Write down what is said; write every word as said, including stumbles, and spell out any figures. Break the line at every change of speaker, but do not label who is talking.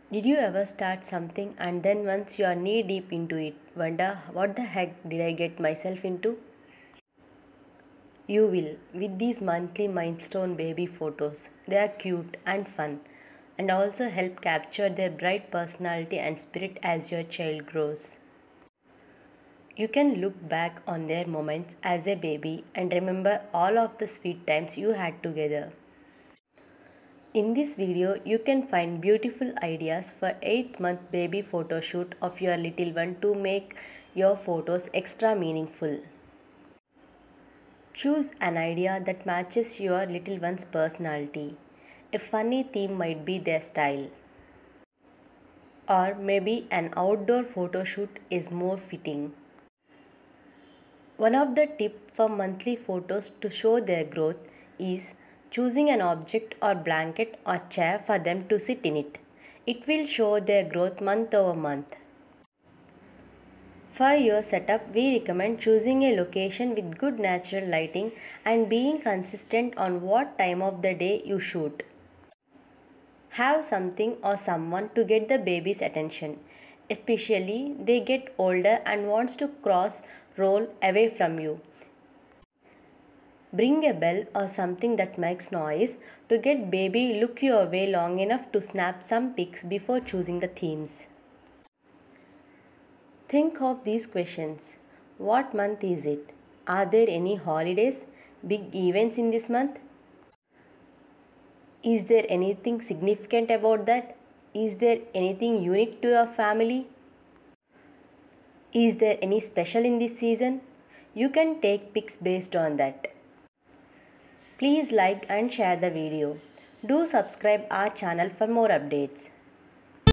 Did you ever start something and then once you are knee deep into it, wonder what the heck did I get myself into? You will with these monthly milestone baby photos. They are cute and fun and also help capture their bright personality and spirit as your child grows. You can look back on their moments as a baby and remember all of the sweet times you had together. In this video, you can find beautiful ideas for eighth month baby photo shoot of your little one to make your photos extra meaningful. Choose an idea that matches your little one's personality. A funny theme might be their style. Or maybe an outdoor photo shoot is more fitting. One of the tips for monthly photos to show their growth is choosing an object or blanket or chair for them to sit in it. It will show their growth month over month. For your setup, we recommend choosing a location with good natural lighting and being consistent on what time of the day you shoot. Have something or someone to get the baby's attention, especially they get older and wants to cross roll away from you. Bring a bell or something that makes noise to get baby look your way long enough to snap some pics before choosing the themes. Think of these questions. What month is it? Are there any holidays, big events in this month? Is there anything significant about that? Is there anything unique to your family? Is there any special in this season? You can take pics based on that. Please like and share the video. Do subscribe our channel for more updates.